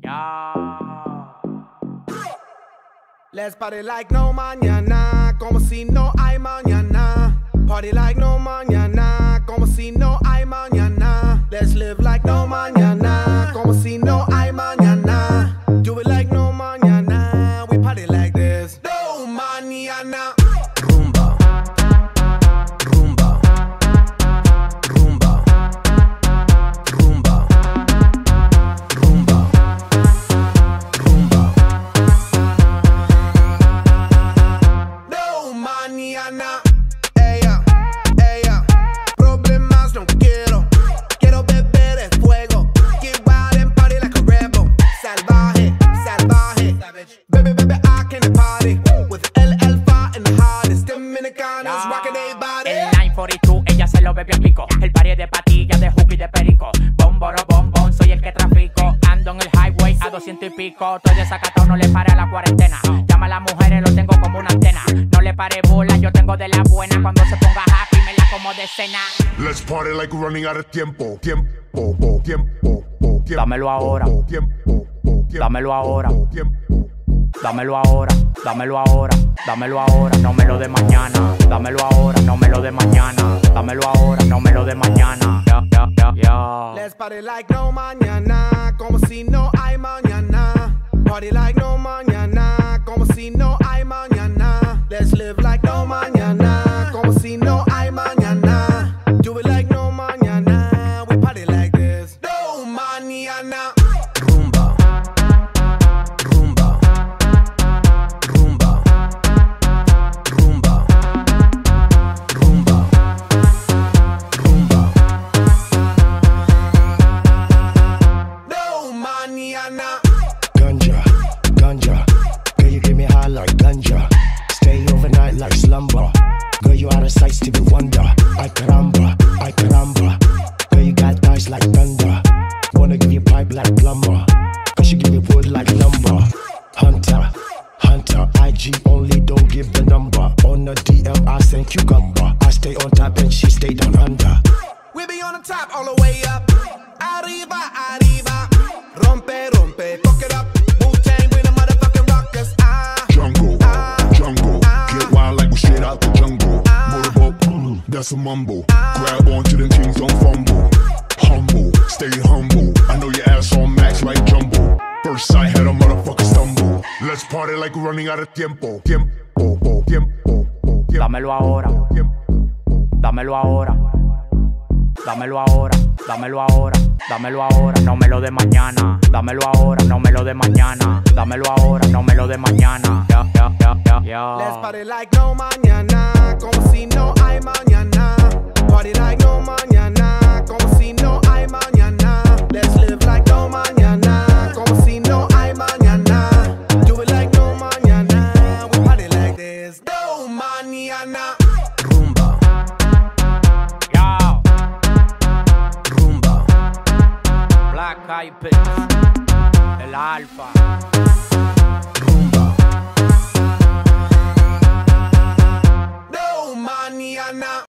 Let's party like no mañana, como si no hay mañana. Party like no mañana, como si no hay mañana. Let's live like no mañana, como si no hay mañana. Do it like no mañana, we party like this. No mañana. Rumba, rumba, rumba, rumba, rumba, rumba. No mañana. Ella, ella, problemas no quiero. Quiero beber el fuego. Get wild and party like a rebel. Salvaje, salvaje. Baby, baby, I can party with El Alfa and the hottest Dominicanos rocking their body. El 942, ella se lo bebió a pico. El party de patillas, de hook y de perico. Bomboro, bombón, soy el que trafico. Ando en el highway a 200 y pico. Estoy desacatado, no le pare a la cuarentena. Llama a las mujeres, lo tengo como una antena. No le pare bola, yo tengo de la buena. Cuando se ponga happy, me la como de cena. Let's party like we're running out of tiempo. Tiempo, tiempo, tiempo. Dámelo ahora. Tiempo, Dámelo ahora. tiempo. Dámelo ahora, dámelo ahora, dámelo ahora, no me lo de mañana. Dámelo ahora, no me lo de mañana. Dámelo ahora, no me lo de mañana. Let's party like no mañana, como si no hay mañana. Party like no mañana, como si no hay mañana. Let's live like no mañana, como si no hay mañana. Do it like no mañana, we party like this. No mañana. Rumba, rumba, rumba, rumba, rumba, rumba. No mañana. Ganja, ganja, girl you get me high like ganja. Stay overnight like slumber. Girl you out of sight, Stevie Wonder. Ay caramba, girl you got thighs like thunder. Wanna give you pipe like plumber. Cause you give me wood like lumber. Hunter, hunter, IG only, don't give the number. On the DM I send cucumber. I stay on top and she stay down under. We be on the top all the way up. Arriba, arriba. Rompe, rompe, fuck it up. Wu-Tang, we the motherfucking rockers. Jungle, jungle. Get wild like we straight out the jungle. Motorboat, that's a mumble. Grab onto them things, don't fumble. Humble, stay humble. I know your ass on max like jumbo. First sight had a motherfucker stumble. Let's party like we're running out of tiempo. Tiempo, tiempo, tiempo. Dámelo ahora, dámelo ahora. Dámelo ahora, dámelo ahora, dámelo ahora, no me lo de mañana. Dámelo ahora, no me lo de mañana. Dámelo ahora, no me lo de mañana. Let's party like no mañana, como si no hay mañana. Party like no mañana, como si no hay mañana. Let's live like no mañana, como si no hay mañana. Do it like no mañana, we party like this. No mañana. Rumba, Yo, rumba. Black Eyed Peas, el Alfa.